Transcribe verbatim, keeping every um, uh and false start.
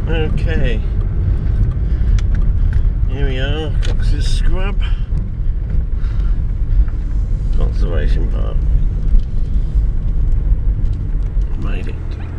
Okay, here we are, C O X S Scrub Conservation Park. Made it.